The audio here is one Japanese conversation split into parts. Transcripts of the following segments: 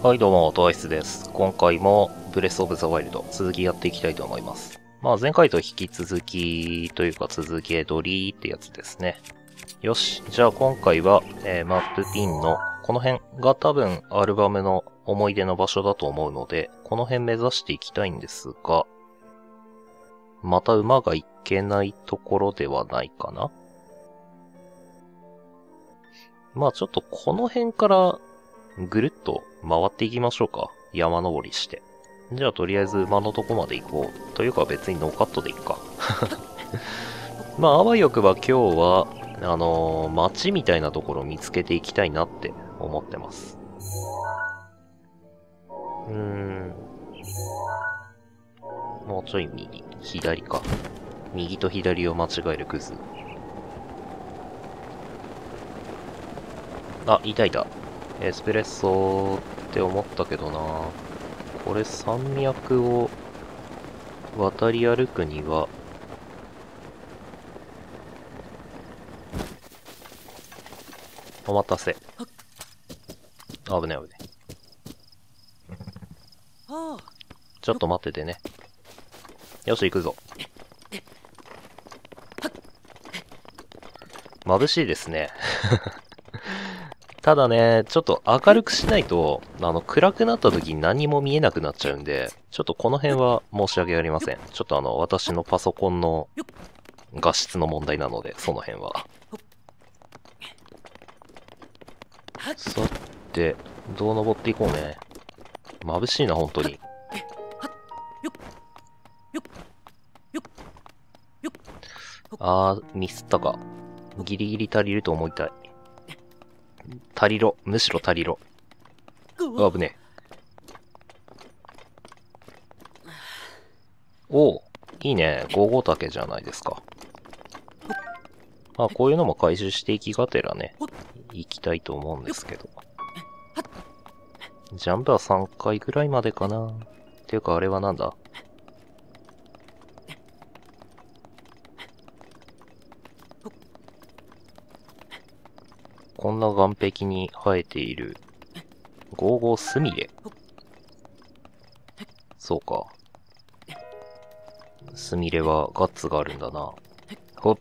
はいどうも、トワイスです。今回もブレスオブザワイルド続きやっていきたいと思います。前回と引き続きというか続け撮りってやつですね。よし、じゃあ今回は、マップピンのこの辺が多分アルバムの思い出の場所だと思うので、この辺目指していきたいんですが、また馬が行けないところではないかな。ちょっとこの辺からぐるっと回っていきましょうか。山登りして。じゃあとりあえず馬のとこまで行こう。というか別にノーカットでいいか。あわよくば今日は、街みたいなところを見つけていきたいなって思ってます。もうちょい右、左か。右と左を間違えるクズ。あ、いたいた。エスプレッソって思ったけどな。これ山脈を渡り歩くには、お待たせ。危ない危ない。ちょっと待っててね。よし、行くぞ。眩しいですね。ただね、ちょっと明るくしないと、暗くなった時に何も見えなくなっちゃうんで、ちょっとこの辺は申し訳ありません。ちょっと私のパソコンの画質の問題なので、その辺は。さて、どう登っていこうね。眩しいな、本当に。ミスったか。ギリギリ足りると思いたい。足りろ。むしろ足りろ。危ねえ。おう、いいね。ゴーゴー竹じゃないですか。こういうのも回収していきがてらね、行きたいと思うんですけど。ジャンプは3回ぐらいまでかな。っていうかあれはなんだ？こんな岸壁に生えているゴーゴースミレ。そうか。スミレはガッツがあるんだな。ほっ。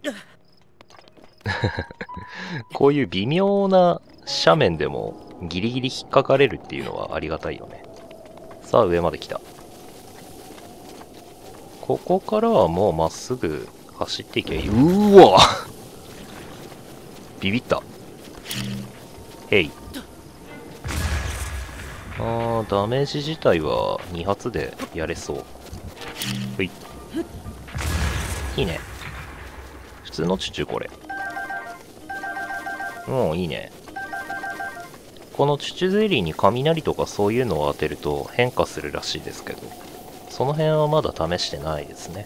こういう微妙な斜面でもギリギリ引っかかれるっていうのはありがたいよね。さあ上まで来た。ここからはもうまっすぐ走っていけばいい。うーわビビった。へい。ダメージ自体は2発でやれそう。ほい。いいね。普通のチュチュこれ。いいね。このチュチュゼリーに雷とかそういうのを当てると変化するらしいですけど、その辺はまだ試してないですね。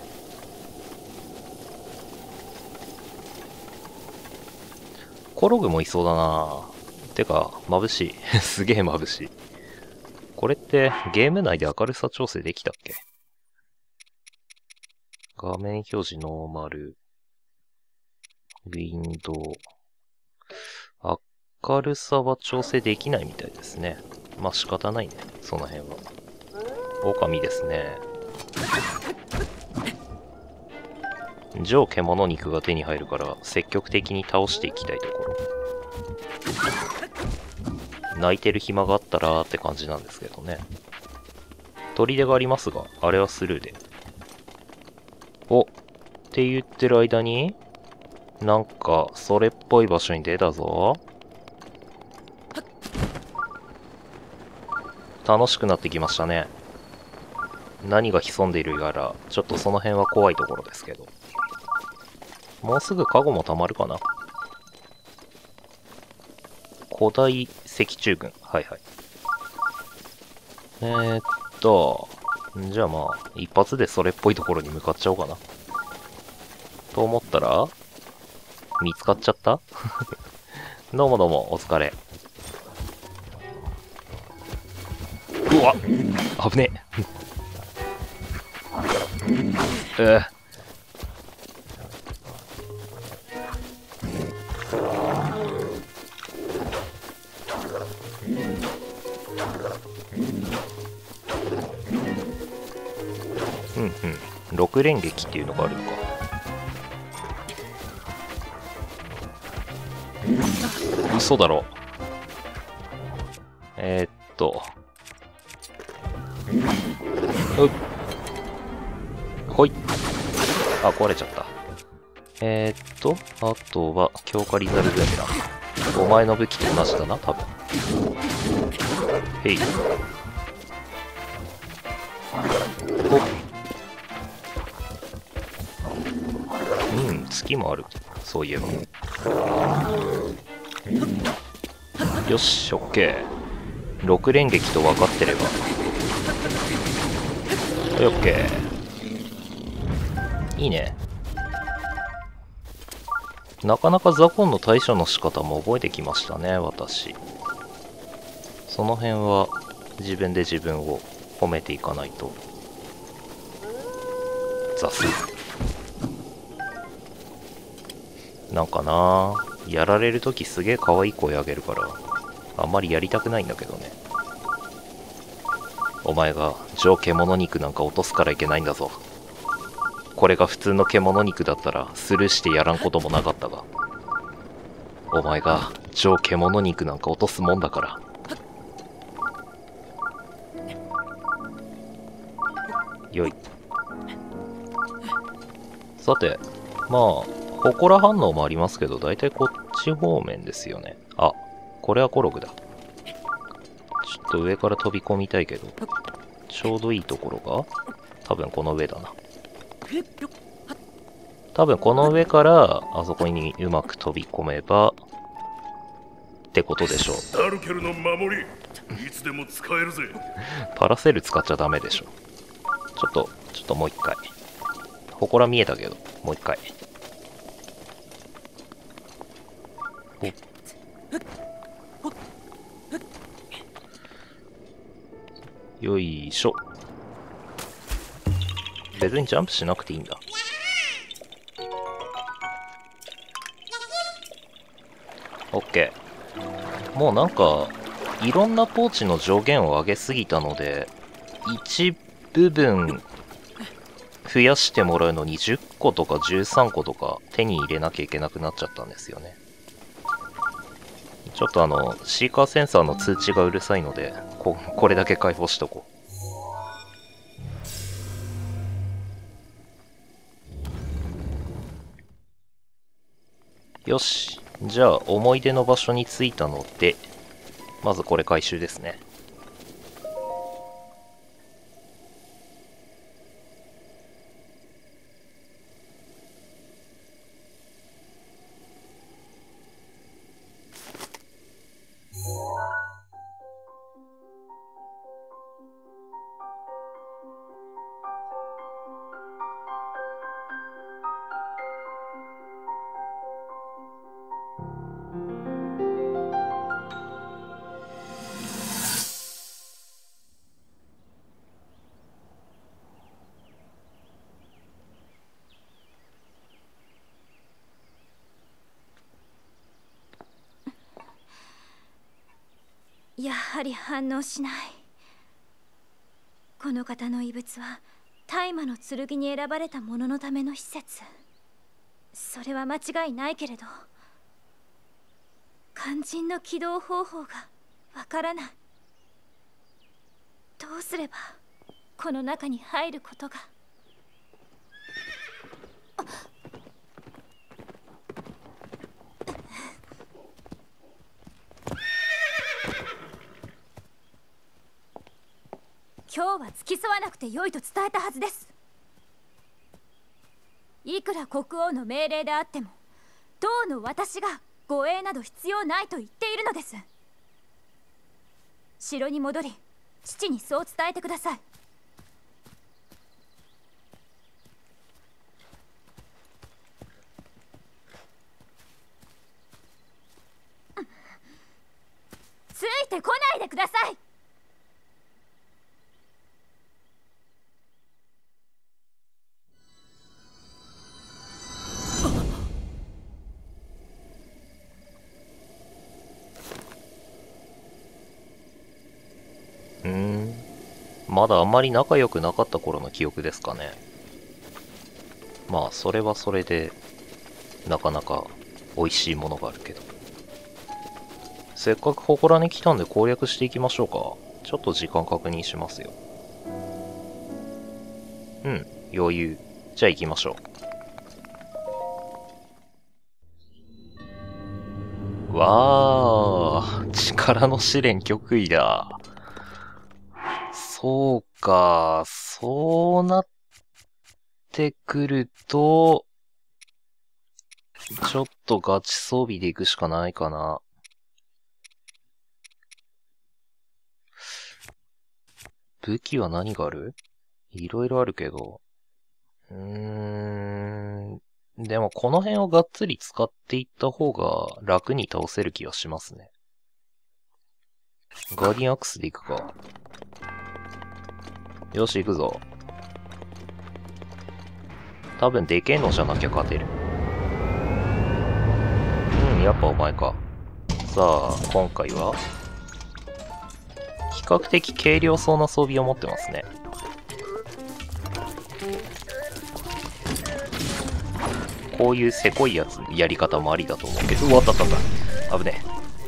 コログもいそうだな。てか、眩しい。すげえ眩しい。これってゲーム内で明るさ調整できたっけ？画面表示ノーマル。ウィンドウ。明るさは調整できないみたいですね。仕方ないね。その辺は。狼ですね。上獣肉が手に入るから積極的に倒していきたいところ。泣いてる暇があったらって感じなんですけどね。砦がありますが、あれはスルーで。おって言ってる間に、なんか、それっぽい場所に出たぞ。楽しくなってきましたね。何が潜んでいるやら、ちょっとその辺は怖いところですけど。もうすぐカゴも溜まるかな。古代石柱群。はいはい。じゃあ一発でそれっぽいところに向かっちゃおうかな。と思ったら、見つかっちゃったどうもどうも、お疲れ。うわっ危ねえ。 うんうん。6連撃っていうのがあるのか。嘘だろ。ほい。あ、壊れちゃった。あとは、強化リザルブーメラン。お前の武器と同じだな、多分。へい。おっ。うん、月もある。そういえば。よし、オッケー。6連撃と分かってれば。オッケー。いいね。なかなかザコンの対処の仕方も覚えてきましたね、私。その辺は自分で自分を褒めていかないと。ザス。なんかな、やられるときすげえ可愛い声上げるから、あんまりやりたくないんだけどね。お前が上獣肉なんか落とすからいけないんだぞ。これが普通の獣肉だったらスルーしてやらんこともなかったが、お前が上獣肉なんか落とすもんだから。よい。さて、まあ祠反応もありますけど、だいたいこっち方面ですよね。あ、これはコログだ。ちょっと上から飛び込みたいけど、ちょうどいいところが多分この上だな。多分この上からあそこにうまく飛び込めばってことでしょう。 ダルケルの守り、いつでも使えるぜ。 パラセル使っちゃダメでしょ。ちょっともう一回。祠見えたけど、もう一回。よいしょ。別にジャンプしなくていいんだ。オッケー。もうなんかいろんなポーチの上限を上げすぎたので、一部分増やしてもらうのに10個とか13個とか手に入れなきゃいけなくなっちゃったんですよね。ちょっとシーカーセンサーの通知がうるさいので、これだけ開放しとこう。よし。じゃあ思い出の場所に着いたので、まずこれ回収ですね。 やはり反応しない。この方の遺物は大麻の剣に選ばれた者のための施設。それは間違いないけれど、肝心の起動方法がわからない。どうすればこの中に入ることが。今日は付き添わなくてよいと伝えたはずです。いくら国王の命令であっても当の私が護衛など必要ないと言っているのです。城に戻り父にそう伝えてください。ついてこないでください。 まだあんまり仲良くなかった頃の記憶ですかね。まあ、それはそれで、なかなか美味しいものがあるけど。せっかくここらに来たんで攻略していきましょうか。ちょっと時間確認しますよ。余裕。じゃあ行きましょう。わー、力の試練極意だ。そうか、そうなってくると、ちょっとガチ装備で行くしかないかな。武器は何がある？いろいろあるけど。でもこの辺をがっつり使っていった方が楽に倒せる気はしますね。ガーディアンアックスで行くか。よし、行くぞ。多分でけえのじゃなきゃ勝てる。やっぱお前か。さあ、今回は比較的軽量そうな装備を持ってますね。こういうせこいやつやり方もありだと思うけど、あったあったあった。危ね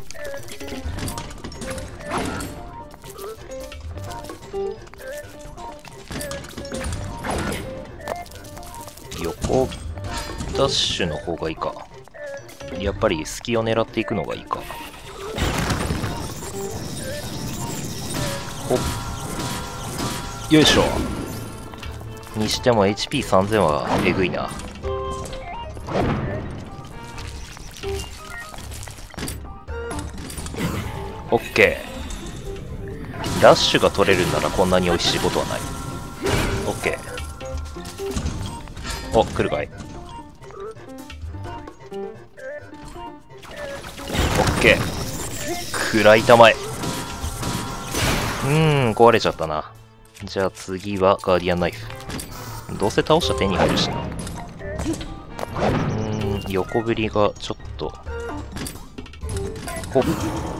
え。横ダッシュの方がいいか。やっぱり隙を狙っていくのがいいか。ほっ。よいしょ。にしても HP3000 はえぐいな。オッケー。ダッシュが取れるんならこんなに美味しいことはない。オッケー。お、来るかい。オッケー。暗い玉へ。壊れちゃったな。じゃあ次はガーディアンナイフ。どうせ倒した手に入るしな。横振りがちょっと。ほっ。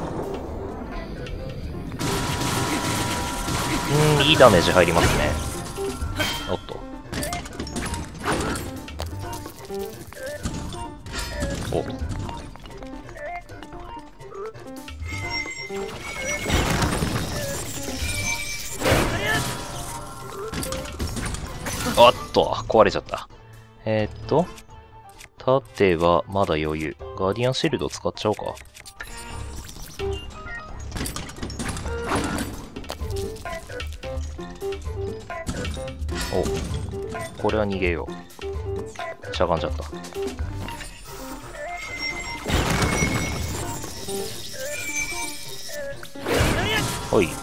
いいダメージ入りますね。おっと。おっと、壊れちゃった。盾はまだ余裕。ガーディアンシールド使っちゃおうか。お、これは逃げよう。しゃがんじゃった。ほい。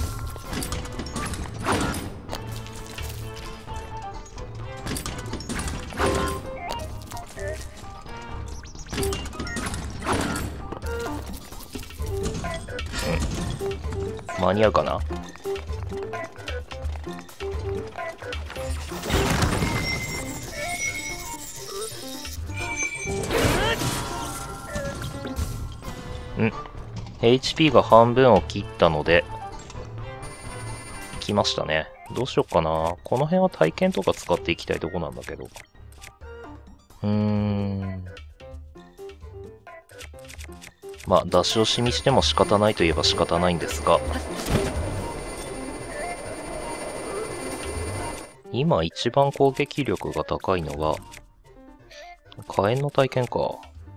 間に合うかな。HP が半分を切ったので来ましたね。どうしよっかな。この辺は体験とか使っていきたいとこなんだけど。まあ出し惜しみしても仕方ないといえば仕方ないんですが、今一番攻撃力が高いのは火炎の体験か。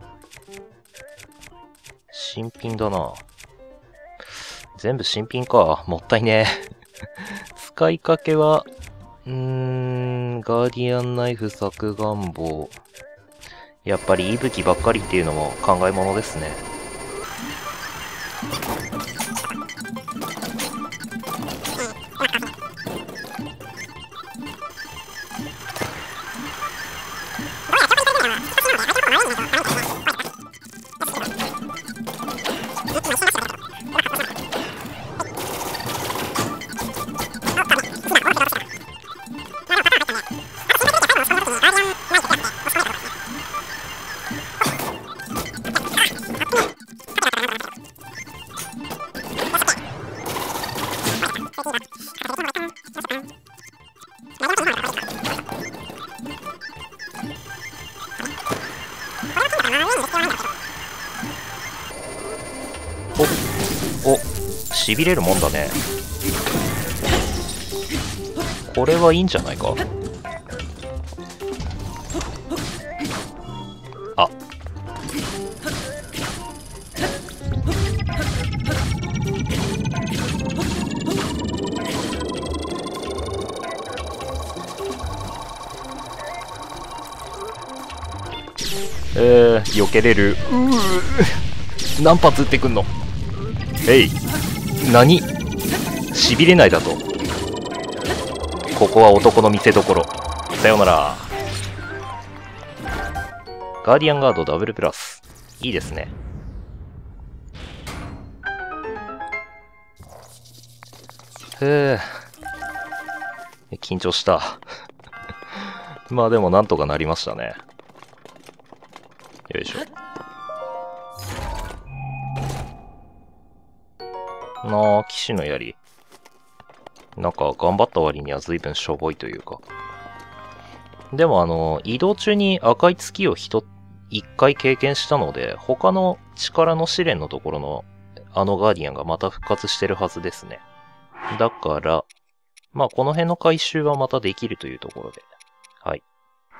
新品だな。全部新品か。もったいねえ。使いかけは、ガーディアンナイフ削岩棒。やっぱり息吹ばっかりっていうのも考えものですね。 お、痺れるもんだね。これはいいんじゃないか。あ、避けれる。何発撃ってくんの。えい、何、しびれないだと。ここは男の見せ所。さよなら。ガーディアンガードダブルプラス、いいですね。緊張したまあでもなんとかなりましたね。よいしょ。騎士の槍。なんか頑張った割には随分しょぼいというか。でも移動中に赤い月を一回経験したので、他の力の試練のところのガーディアンがまた復活してるはずですね。だから、まあこの辺の回収はまたできるというところで。はい。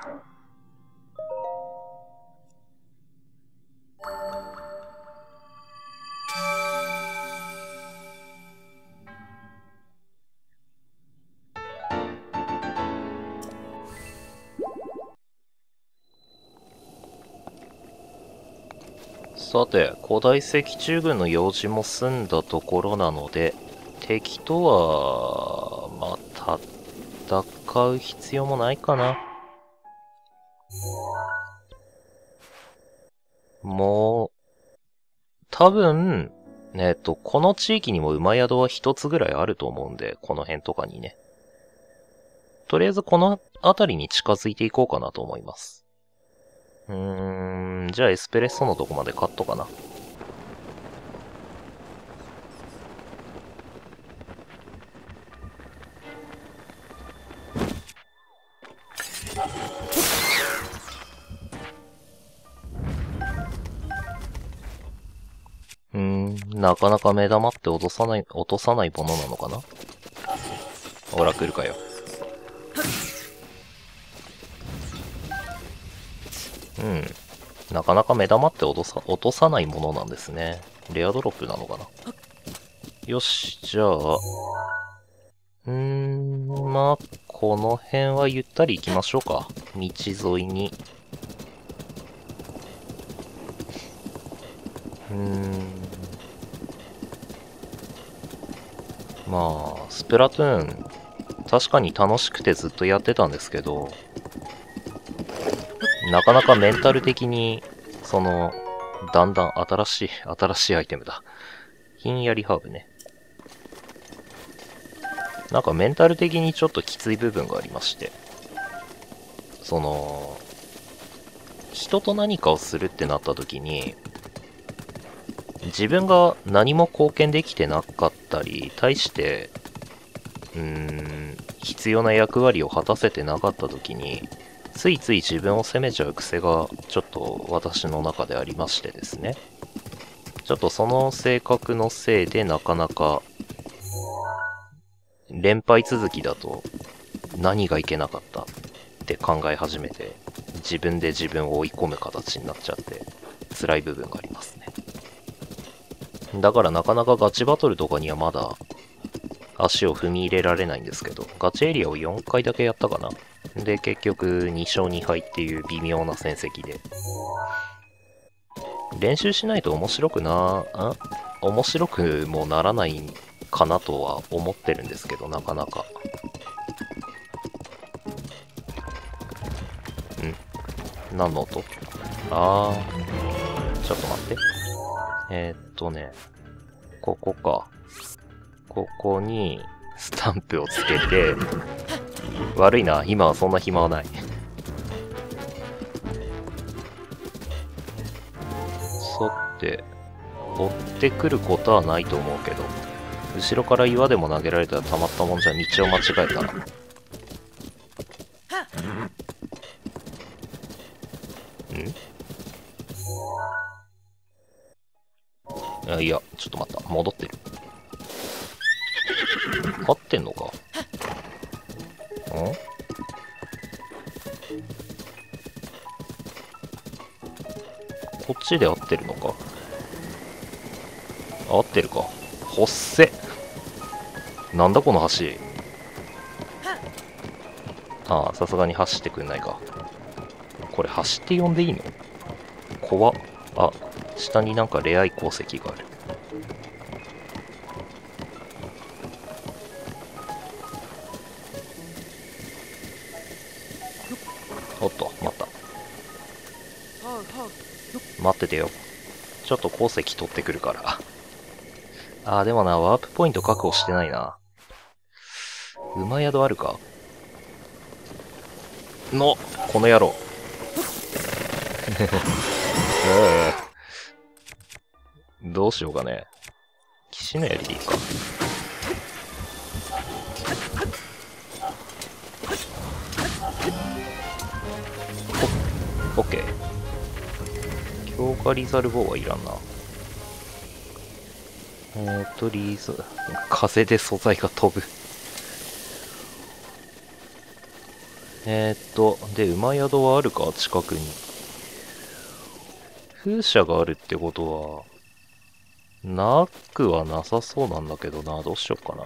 さて、古代石中軍の用事も済んだところなので、敵とは、まあ、戦う必要もないかな。もう、多分、この地域にも馬宿は一つぐらいあると思うんで、この辺とかにね。とりあえずこの辺りに近づいていこうかなと思います。じゃあエスプレッソのとこまでカットかな。なかなか目玉って落とさないものなのかな。ほら来るかよ。なかなか目玉って落とさないものなんですね。レアドロップなのかな。よし、じゃあ、まあ、この辺はゆったり行きましょうか。道沿いに。まあ、スプラトゥーン、確かに楽しくてずっとやってたんですけど、なかなかメンタル的に、だんだん新しいアイテムだ。ひんやりハーブね。なんかメンタル的にちょっときつい部分がありまして、人と何かをするってなった時に、自分が何も貢献できてなかったり、対して、必要な役割を果たせてなかった時に、ついつい自分を責めちゃう癖がちょっと私の中でありましてですね。ちょっとその性格のせいでなかなか連敗続きだと何がいけなかったって考え始めて、自分で自分を追い込む形になっちゃって辛い部分がありますね。だからなかなかガチバトルとかにはまだ足を踏み入れられないんですけど、ガチエリアを4回だけやったかな。で、結局2勝2敗っていう微妙な戦績で。練習しないと面白くもならないかなとは思ってるんですけど、なかなか。何の音？ちょっと待って。ここか。ここに、スタンプをつけて、悪いな、今はそんな暇はない。さて、追ってくることはないと思うけど、 後ろから岩でも投げられたらたまったもんじゃ道を間違えた。いや、ちょっと待った。戻ってる。合ってんのか？こっちで合ってるのか？合ってるか。ほっせ。なんだこの橋。ああ、さすがに走ってくんないか。これ走って呼んでいいの？怖っ。あ、下になんかレアい鉱石がある。おっと、待った。待っててよ。ちょっと鉱石取ってくるから。あー、でもな、ワープポイント確保してないな。馬宿あるか？の、この野郎。どうしようかね。騎士の槍でいいか。オッケー。強化リザルボーはいらんな。風で素材が飛ぶ。で、馬宿はあるか？近くに。風車があるってことは、なくはなさそうなんだけどな。どうしよっかな。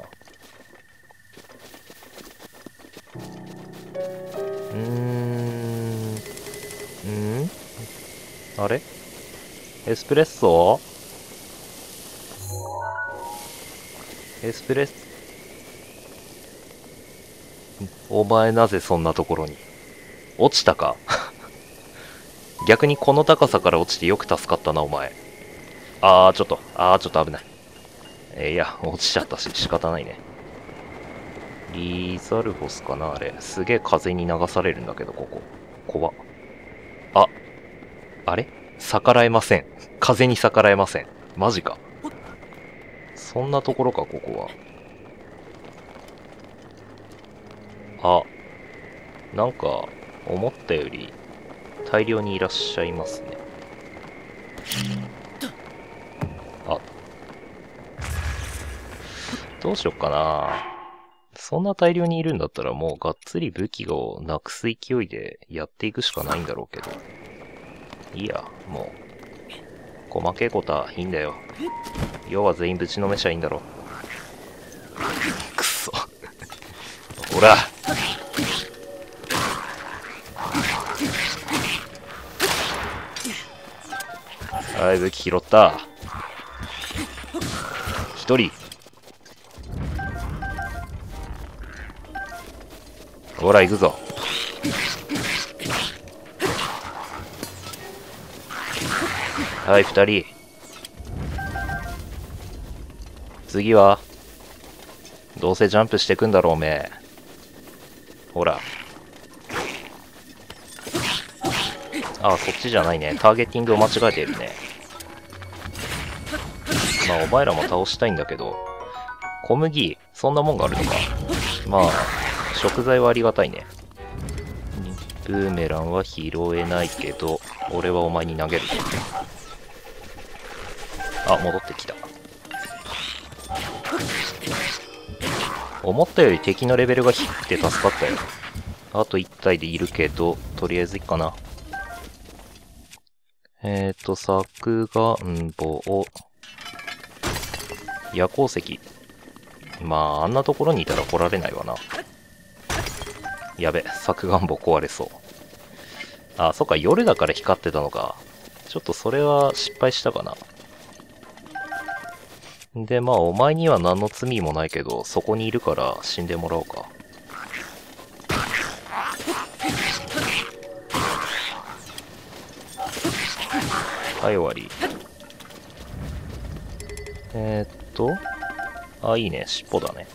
あれ？エスプレッソ？お前なぜそんなところに？落ちたか？逆にこの高さから落ちてよく助かったな、お前。ちょっと危ない。いや、落ちちゃったし、仕方ないね。リザルフォスかな、あれ。すげえ風に流されるんだけど、ここ。怖っ。あれ？逆らえません。風に逆らえません。マジか。そんなところか、ここは。なんか、思ったより、大量にいらっしゃいますね。どうしよっかな。そんな大量にいるんだったらもうがっつり武器をなくす勢いでやっていくしかないんだろうけど。いいや、もう。細けいことはいいんだよ。要は全員ぶちのめしゃいいんだろ。くそ。ほら。はい、武器拾った。一人。ほら、行くぞ。はい、二人。次はどうせジャンプしてくんだろう、おめえ。ほら。そっちじゃないね。ターゲティングを間違えているね。まあ、お前らも倒したいんだけど、小麦、そんなもんがあるのか。まあ、食材はありがたいね。ブーメランは拾えないけど、俺はお前に投げる。戻ってきた。思ったより敵のレベルが低くて助かったよ。あと1体でいるけど、とりあえずいいかな。作願簿、夜鉱石。まあ、あんなところにいたら来られないわな。やべ、作願簿壊れそう。そっか、夜だから光ってたのか。ちょっとそれは失敗したかな。で、まあ、お前には何の罪もないけど、そこにいるから死んでもらおうか。はい、終わり。いいね、尻尾だね。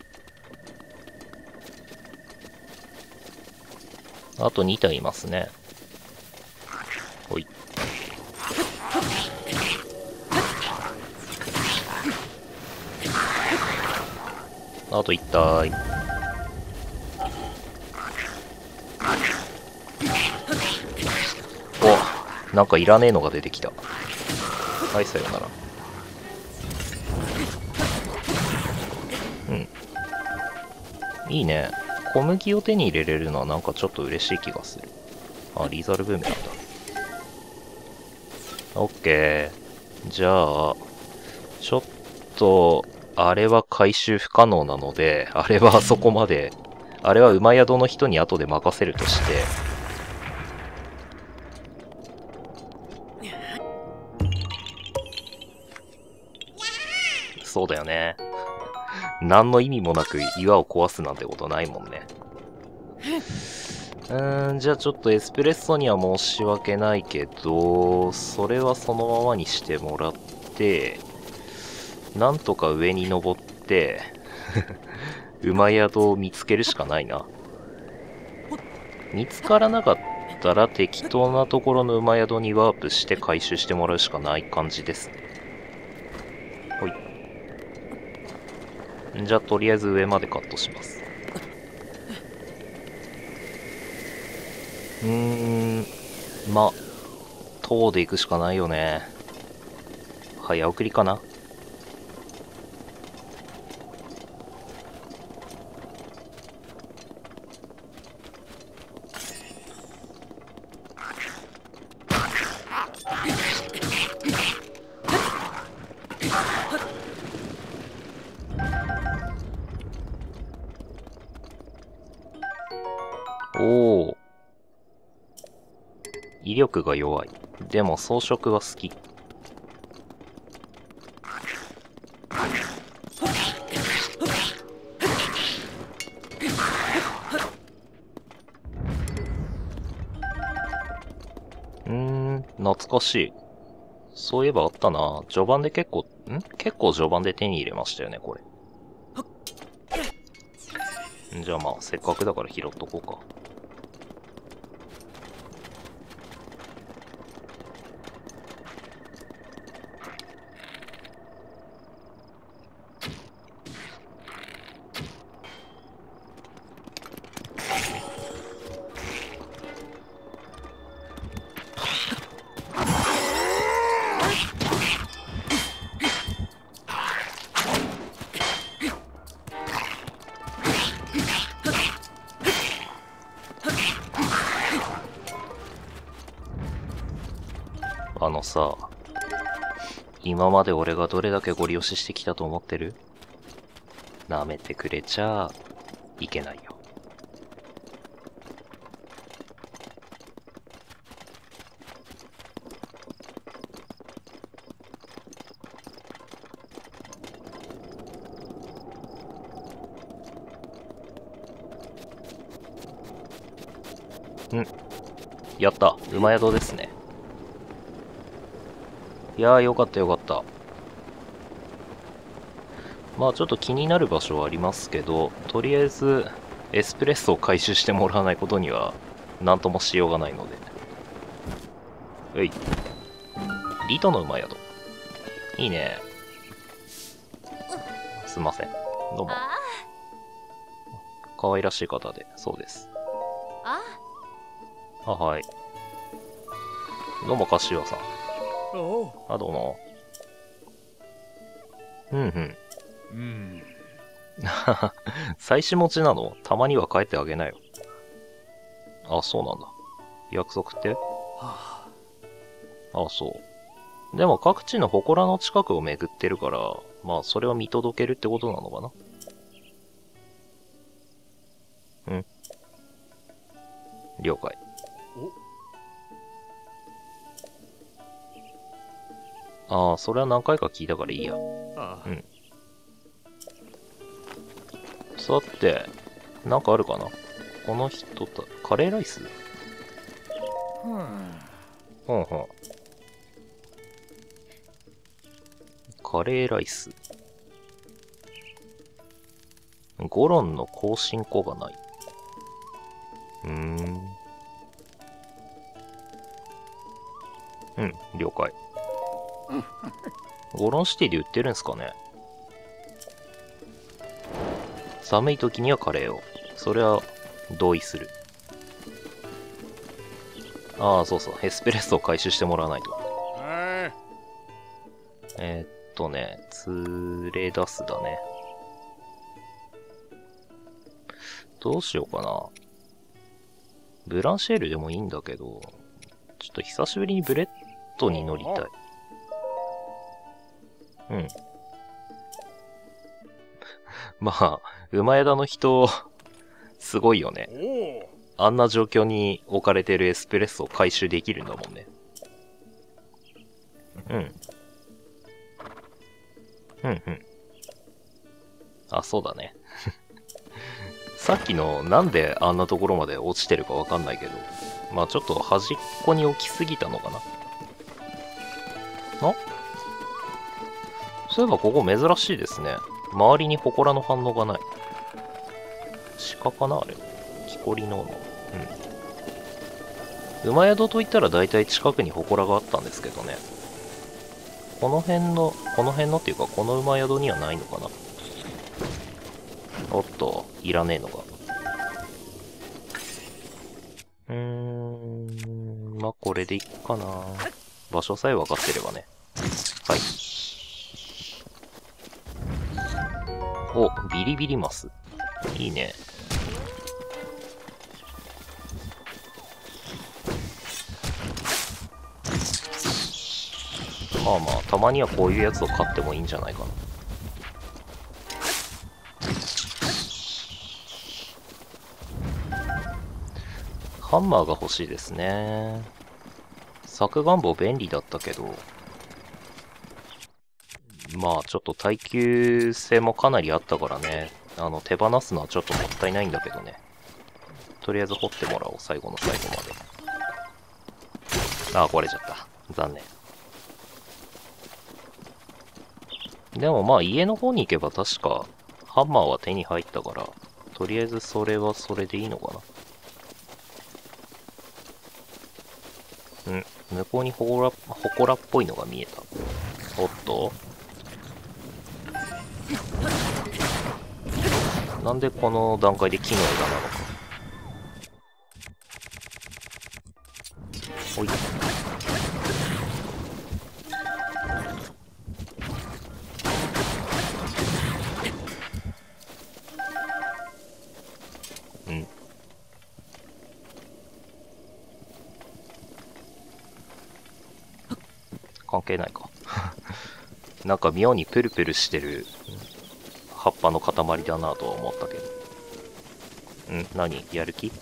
あと2体いますね。ほい。 あと1体。お、なんかいらねえのが出てきた。はい、さよなら。うん。いいね。小麦を手に入れれるのはなんかちょっと嬉しい気がする。あ、リーザルブームなんだ。オッケー。じゃあ、ちょっと、あれは回収不可能なので、あれはあそこまで、あれは馬宿の人に後で任せるとして、そうだよね。何の意味もなく岩を壊すなんてことないもんね。じゃあちょっとエスプレッソには申し訳ないけど、それはそのままにしてもらって、なんとか上に登って、馬宿を見つけるしかないな。見つからなかったら適当なところの馬宿にワープして回収してもらうしかない感じですね。ほい。じゃあとりあえず上までカットします。ま、塔で行くしかないよね。早送りかな。おお。威力が弱い。でも装飾は好き。懐かしい。そういえばあったな。序盤で結構序盤で手に入れましたよね、これ。じゃあまあ、せっかくだから拾っとこうか。あのさ、今まで俺がどれだけゴリ押ししてきたと思ってる？舐めてくれちゃいけないよ。やった。馬宿ですね。いやー、よかったよかった。まあちょっと気になる場所はありますけど、とりあえずエスプレッソを回収してもらわないことには何ともしようがないので。うい。リトの馬宿。いいね。すんません。どうも。可愛らしい方で、そうです。あ、はい。どうも、柏さん。あ、どうも。妻子持ちなの？たまには帰ってあげなよ。あ、そうなんだ。約束って？あ、そう。でも各地の祠の近くを巡ってるから、まあそれを見届けるってことなのかな？了解。ああ、それは何回か聞いたからいいや。さて、なんかあるかな？この人と、カレーライス？カレーライス。ゴロンの更新庫がない。了解。ゴロンシティで売ってるんすかね？ 寒い時にはカレーを。それは同意する。ああ、そうそう。エスプレッソを回収してもらわないと。連れ出すだね。どうしようかな。ブランシェールでもいいんだけど、ちょっと久しぶりにブレッドに乗りたい。うん。まあ、馬枝の人、すごいよね。あんな状況に置かれてるエスプレッソを回収できるんだもんね。うん。うんうん。あ、そうだね。さっきのなんであんなところまで落ちてるかわかんないけど、まあちょっと端っこに置きすぎたのかな。そういえばここ珍しいですね。周りに祠の反応がない。鹿かなあれ。木こりのの。うん。馬宿といったら大体近くに祠があったんですけどね。この辺のっていうかこの馬宿にはないのかな。おっと、いらねえのが。まあ、これでいっかな。場所さえ分かってればね。はい。お、ビリビリマス。いいね。まあまあ、たまにはこういうやつを買ってもいいんじゃないかな。ハンマーが欲しいですね。削岩棒便利だったけど、まあちょっと耐久性もかなりあったからね、手放すのはちょっともったいないんだけどね。とりあえず掘ってもらおう、最後の最後まで。ああ、壊れちゃった。残念。でもまあ家の方に行けば確かハンマーは手に入ったから、とりあえずそれはそれでいいのかな。向こうに祠っぽいのが見えた。おっと、なんでこの段階で木の枝なのか。おい。関係ないか。なんか妙にプルプルしてる葉っぱの塊だなとは思ったけど。何やる気？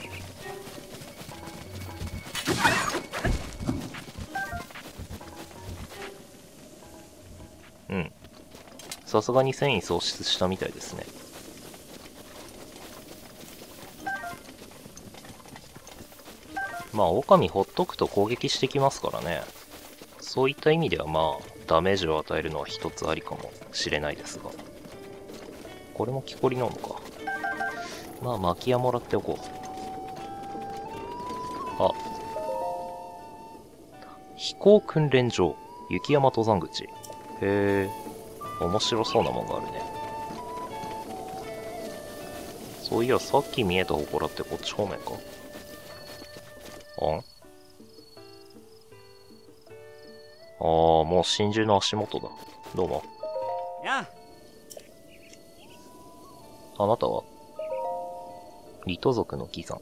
さすがに繊維喪失したみたいですね。まあ、狼ほっとくと攻撃してきますからね。そういった意味ではまあ、ダメージを与えるのは一つありかもしれないですが。これも木こりなのか。まあ、薪屋もらっておこう。あ。飛行訓練場。雪山登山口。へえ。面白そうなもんがあるね。そういや、さっき見えた祠ってこっち方面か。もう真珠の足元だ。どうも。 やあなたはリト族の義山。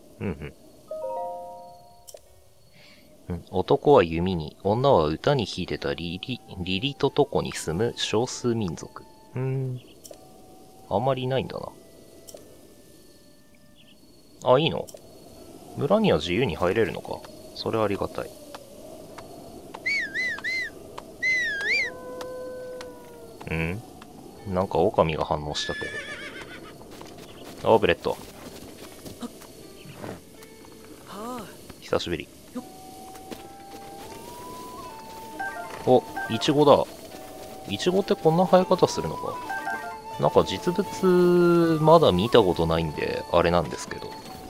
男は弓に、女は歌に秀でたリリトト湖に住む少数民族。あんまりいないんだな。あ、いいの？村には自由に入れるのか。それはありがたい。なんか狼が反応したけど。ブレッド。久しぶり。お、イチゴだ。イチゴってこんな生え方するのか。なんか実物まだ見たことないんであれなんですけど。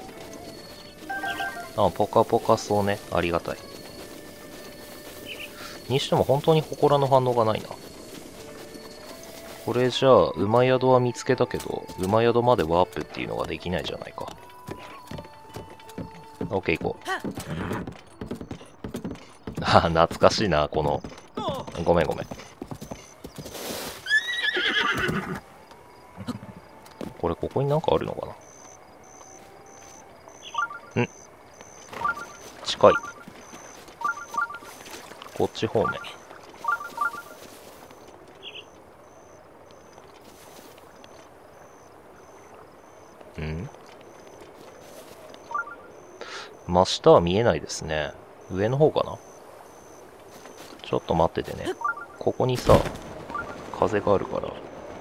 あ、ポカポカそうね。ありがたい。にしても本当に祠の反応がないな。 これじゃあ、馬宿は見つけたけど、馬宿までワープっていうのができないじゃないか。オッケー行こう。ああ、懐かしいな、この。ごめんごめん。これ、ここになんかあるのかな。近い。こっち方面。真下は見えないですね。上の方かな。ちょっと待っててね。ここにさ、風があるから。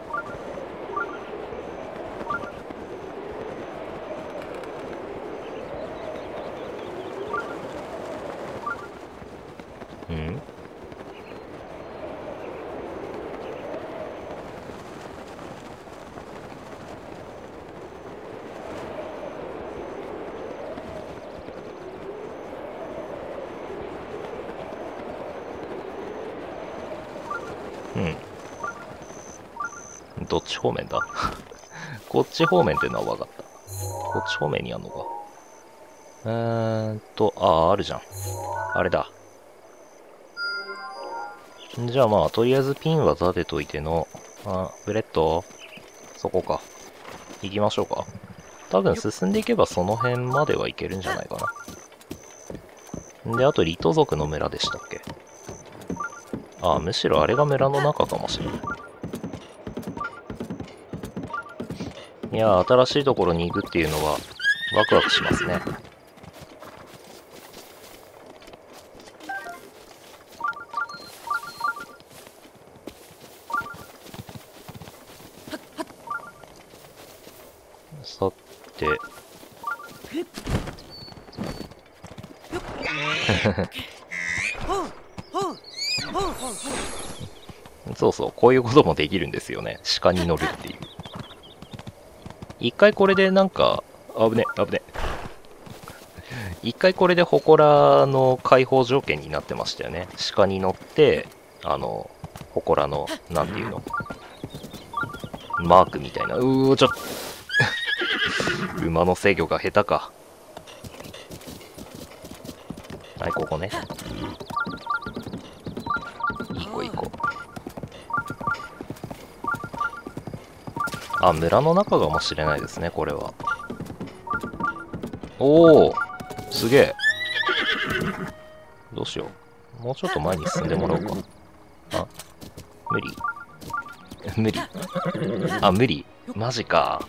どっち方面だこっち方面ってのは分かった。こっち方面にあんのか。あるじゃん。あれだ。じゃあまあ、とりあえずピンは立てといての、ブレッドそこか。行きましょうか。多分進んでいけばその辺までは行けるんじゃないかな。で、あとリト族の村でしたっけ。むしろあれが村の中かもしれない。いやー、新しいところに行くっていうのはワクワクしますね。さてそうそう、こういうこともできるんですよね。鹿に乗るっていう。一回これでなんか、危ね。一回これで祠の開放条件になってましたよね。鹿に乗って、祠の、なんていうの、マークみたいな。ちょっと馬の制御が下手か。はい、ここね。いい子。村の中かもしれないですね、これは。おお、すげえ。どうしよう。もうちょっと前に進んでもらおうか。無理無理マジか。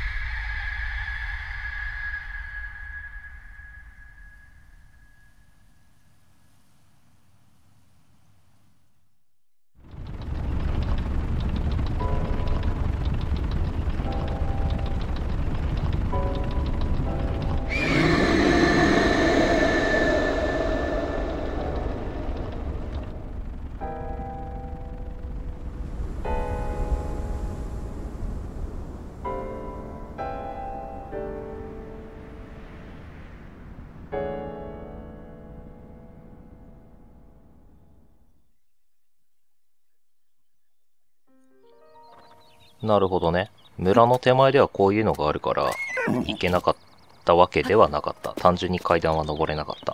なるほどね。村の手前ではこういうのがあるから行けなかったわけではなかった。単純に階段は登れなかった。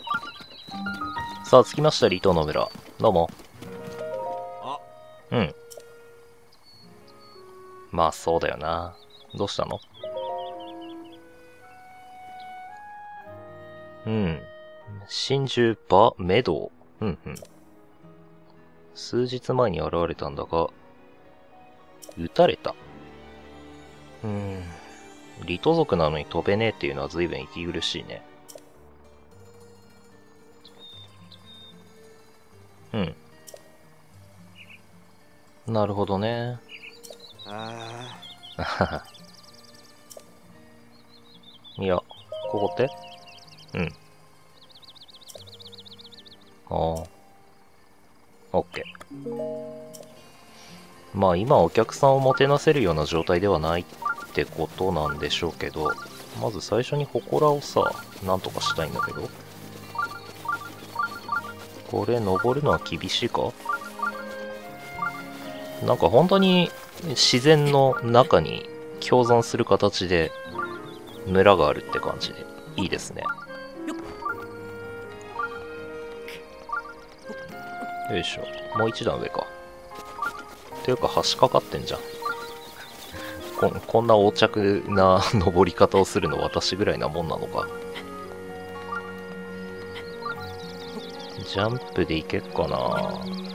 さあ着きました、離島の村。どうも。まあそうだよな。どうしたの？真珠バメドウ。数日前に現れたんだが、撃たれた。リト族なのに飛べねえっていうのは随分息苦しいね。なるほどね。いや、ここってオッケー。まあ今お客さんをもてなせるような状態ではないってことなんでしょうけど、まず最初に祠をさ、なんとかしたいんだけど。これ登るのは厳しいか？ なんか本当に自然の中に共存する形で村があるって感じでいいですね。よいしょ。もう一段上か。というか橋かかってんじゃん。こんな横着な登り方をするの私ぐらいなもんなのか。ジャンプでいけっかな。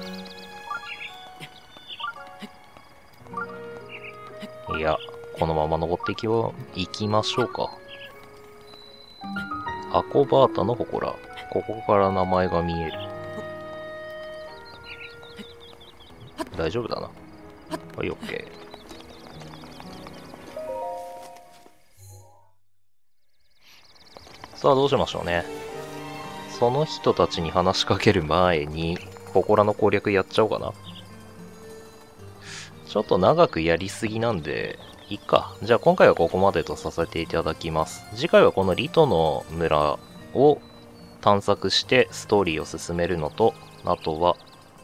いや、このまま登っていきましょうか。アコバータの祠。ここから名前が見える。大丈夫だな。はい、オッケー。さあ、どうしましょうね。その人たちに話しかける前に、祠の攻略やっちゃおうかな。ちょっと長くやりすぎなんで、いっか。じゃあ今回はここまでとさせていただきます。次回はこのリトの村を探索してストーリーを進めるのと、あとは、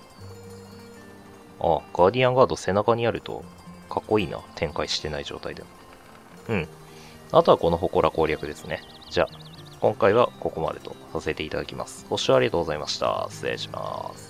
ガーディアンガード背中にあるとかっこいいな。展開してない状態でも。うん。あとはこの祠攻略ですね。じゃあ、今回はここまでとさせていただきます。ご視聴ありがとうございました。失礼します。